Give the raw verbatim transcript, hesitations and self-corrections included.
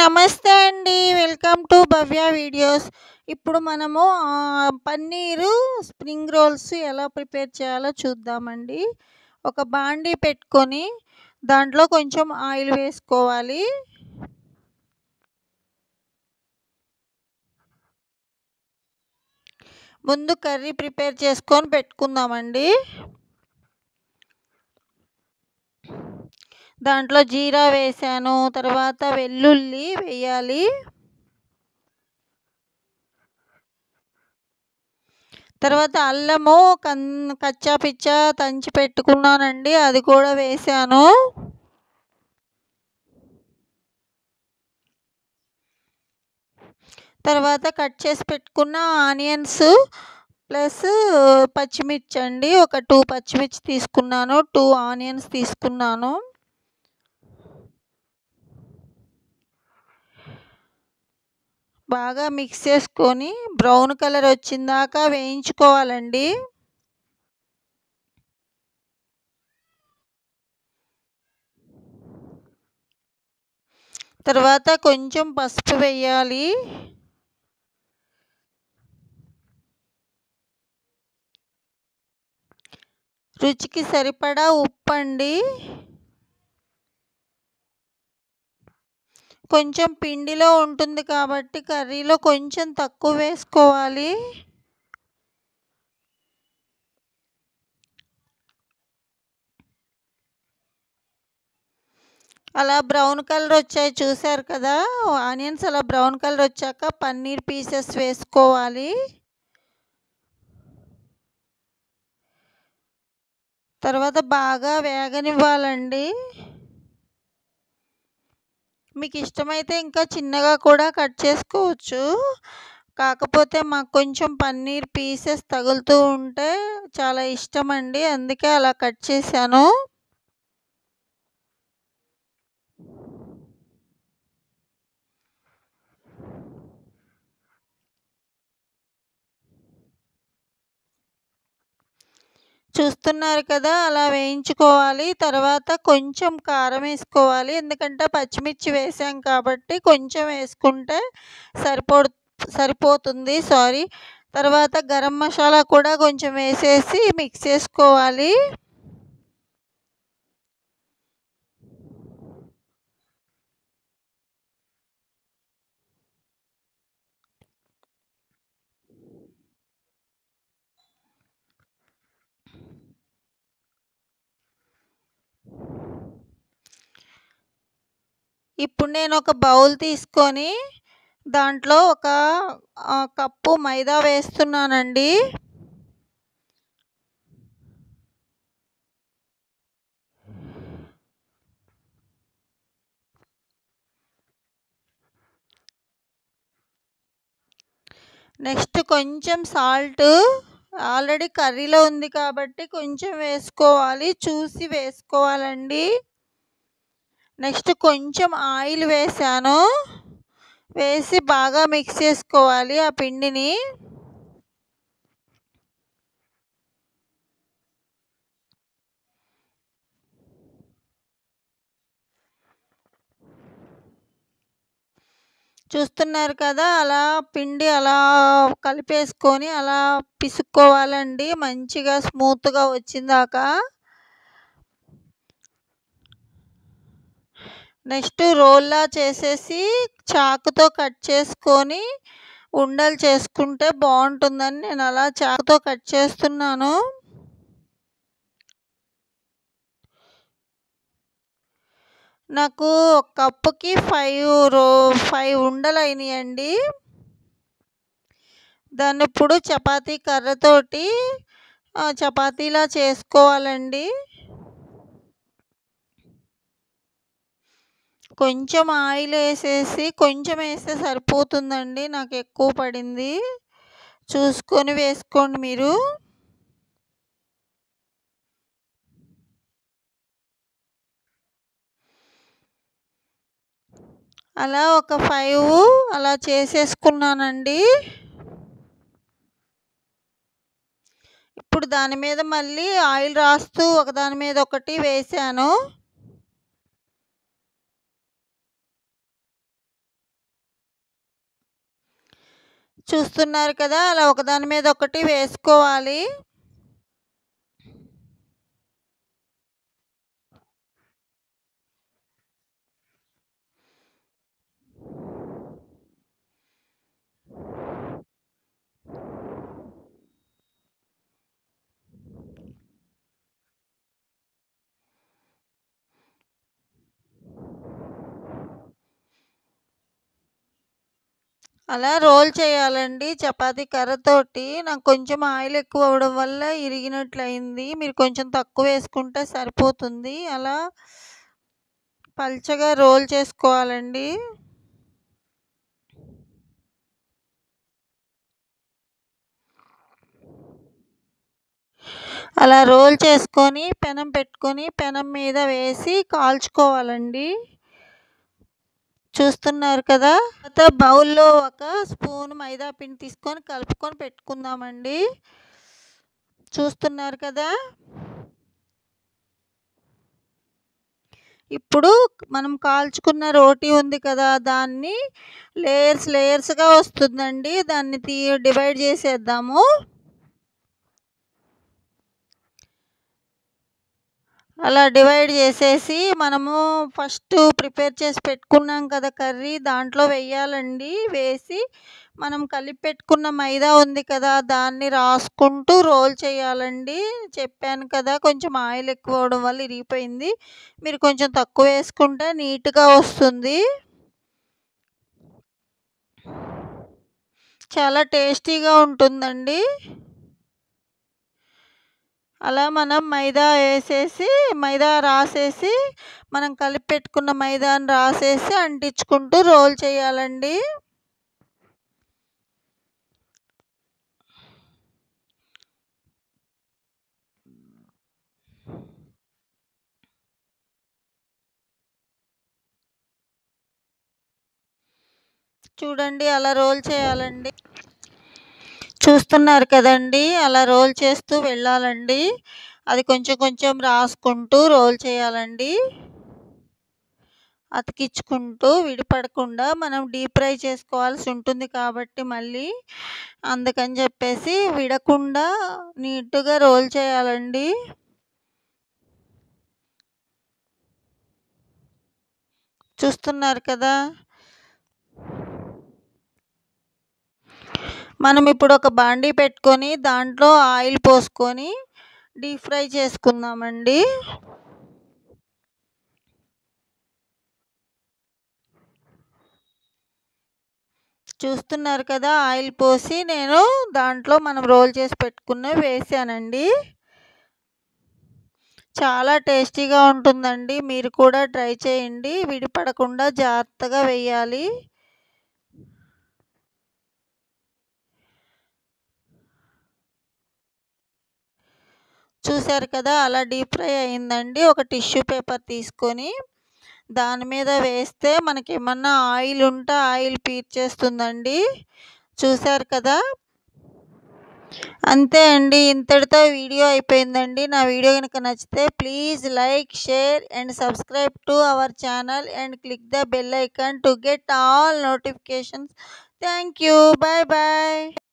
నమస్తే అండి. Welcome to Bhavya videos. ఇప్పుడు మనము ఆహ్, పన్నీరు స్ప్రింగ్ రోల్స్ ఎలా ప్రిపేర్ చేయాలో చూద్దామండి. ఒక బాండీ పెట్టుకొని దాంట్లో కొంచెం ఆయిల్ వేసుకోవాలి. ముందు కర్రీ ప్రిపేర్ చేసుకొని పెట్టుకుందామండి. దాంట్లో జీరా వేసాను, తర్వాత వెల్లుల్లి వేయాలి. తర్వాత అల్లము కన్ కచ్చా పిచ్చా దంచి పెట్టుకున్నానండి, అది కూడా వేసాను. తర్వాత కట్ చేసి పెట్టుకున్న ఆనియన్స్ ప్లస్ పచ్చిమిర్చి అండి, ఒక టూ పచ్చిమిర్చి తీసుకున్నాను, టూ ఆనియన్స్ తీసుకున్నాను. బాగా మిక్స్ చేసుకొని బ్రౌన్ కలర్ వచ్చిందాకా వేయించుకోవాలండి. తర్వాత కొంచెం పసుపు వేయాలి. రుచికి సరిపడా ఉప్పు అండి. కొంచెం పిండిలో ఉంటుంది కాబట్టి కర్రీలో కొంచెం తక్కువ వేసుకోవాలి. అలా బ్రౌన్ కలర్ వచ్చాయి చూసారు కదా, ఆనియన్స్ అలా బ్రౌన్ కలర్ వచ్చాక పన్నీర్ పీసెస్ వేసుకోవాలి. తర్వాత బాగా వేగనివ్వాలండి. మీకు ఇష్టమైతే ఇంకా చిన్నగా కూడా కట్ చేసుకోవచ్చు, కాకపోతే మాకు కొంచెం పన్నీర్ పీసెస్ తగులుతూ ఉంటే చాలా ఇష్టం అండి, అందుకే అలా కట్ చేశాను. చూస్తున్నారు కదా, అలా వేయించుకోవాలి. తర్వాత కొంచెం కారం వేసుకోవాలి, ఎందుకంటే పచ్చిమిర్చి వేసాం కాబట్టి కొంచెం వేసుకుంటే సరిపో సరిపోతుంది సారీ తర్వాత గరం మసాలా కూడా కొంచెం వేసేసి మిక్స్ చేసుకోవాలి. ఇప్పుడు నేను ఒక బౌల్ తీసుకొని దాంట్లో ఒక కప్పు మైదా వేస్తున్నానండి. నెక్స్ట్ కొంచెం సాల్ట్, ఆల్రెడీ కర్రీలో ఉంది కాబట్టి కొంచెం వేసుకోవాలి, చూసి వేసుకోవాలండి. నెక్స్ట్ కొంచెం ఆయిల్ వేసాను, వేసి బాగా మిక్స్ చేసుకోవాలి ఆ పిండిని. చూస్తున్నారు కదా, అలా పిండి అలా కలిపేసుకొని అలా పిసుక్కోవాలండి మంచిగా స్మూత్గా వచ్చిందాకా. నెక్స్ట్ రోల్లా చేసేసి చాకుతో కట్ చేసుకొని ఉండలు చేసుకుంటే బాగుంటుందని నేను అలా చాకుతో కట్ చేస్తున్నాను. నాకు ఒక కప్పుకి ఫైవ్ రో ఫైవ్ ఉండలు అయినాయండి. దాన్ని ఇప్పుడు చపాతీ కర్రతోటి చపాతీలా చేసుకోవాలండి. కొంచెం ఆయిల్ వేసేసి, కొంచెం వేస్తే సరిపోతుందండి, నాకు ఎక్కువ పడింది, చూసుకొని వేసుకోండి మీరు. అలా ఒక ఫైవ్ అలా చేసేసుకున్నానండి. ఇప్పుడు దాని మీద మళ్ళీ ఆయిల్ రాస్తూ ఒకదాని మీద ఒకటి వేసాను. చూస్తున్నారు కదా, అలా ఒకదాని మీద ఒకటి వేసుకోవాలి. అలా రోల్ చేయాలండి చపాతీ కర్రతోటి. నాకు కొంచెం ఆయిల్ ఎక్కువ అవ్వడం వల్ల ఇరిగినట్లయింది. మీరు కొంచెం తక్కువ వేసుకుంటే సరిపోతుంది. అలా పల్చగా రోల్ చేసుకోవాలండి. అలా రోల్ చేసుకొని పెనం పెట్టుకొని పెనం మీద వేసి కాల్చుకోవాలండి. చూస్తున్నారు కదా, తర్వాత బౌల్లో ఒక స్పూన్ మైదా పిండి తీసుకొని కలుపుకొని పెట్టుకుందామండి. చూస్తున్నారు కదా, ఇప్పుడు మనం కాల్చుకున్న రోటీ ఉంది కదా, దాన్ని లేయర్స్ లేయర్స్గా వస్తుందండి. దాన్ని తీ డివైడ్ చేసేద్దాము. అలా డివైడ్ చేసేసి మనము ఫస్ట్ ప్రిపేర్ చేసి పెట్టుకున్నాం కదా కర్రీ, దాంట్లో వేయాలండి. వేసి మనం కలిపి పెట్టుకున్న మైదా ఉంది కదా, దాన్ని రాసుకుంటూ రోల్ చేయాలండి. చెప్పాను కదా, కొంచెం ఆయిల్ ఎక్కువ అవడం వల్ల ఇరిగిపోయింది. మీరు కొంచెం తక్కువ వేసుకుంటే నీట్గా వస్తుంది. చాలా టేస్టీగా ఉంటుందండి. అలా మనం మైదా వేసేసి మైదా రాసేసి మనం కలిపి పెట్టుకున్న మైదాని రాసేసి అంటించుకుంటూ రోల్ చేయాలండి. చూడండి, అలా రోల్ చేయాలండి. చూస్తున్నారు కదండి, అలా రోల్ చేస్తూ వెళ్ళాలండి. అది కొంచెం కొంచెం రాసుకుంటూ రోల్ చేయాలండి. అతికించుకుంటూ విడిపడకుండా మనం డీప్ ఫ్రై చేసుకోవాల్సి ఉంటుంది కాబట్టి మళ్ళీ అందుకని చెప్పేసి విడకుండా నీట్గా రోల్ చేయాలండి. చూస్తున్నారు కదా, మనం ఇప్పుడు ఒక బాండీ పెట్టుకొని దాంట్లో ఆయిల్ పోసుకొని డీప్ ఫ్రై చేసుకుందామండి. చూస్తున్నారు కదా, ఆయిల్ పోసి నేను దాంట్లో మనం రోల్ చేసి పెట్టుకున్నవి వేసానండి. చాలా టేస్టీగా ఉంటుందండి. మీరు కూడా ట్రై చేయండి. విడిపడకుండా జాగ్రత్తగా వేయాలి. చూశారు కదా, అలా డీప్ ఫ్రై అయిందండి. ఒక టిష్యూ పేపర్ తీసుకొని దాని మీద వేస్తే మనకి ఏమన్నా ఆయిల్ ఉంటే ఆయిల్ పీల్చేస్తుందండి. చూశారు కదా, అంతే అండి. ఇంతటితో వీడియో అయిపోయిందండి. నా వీడియో కనుక నచ్చితే please like, share and subscribe to our channel and click the bell icon to get all notifications. Thank you. Bye bye.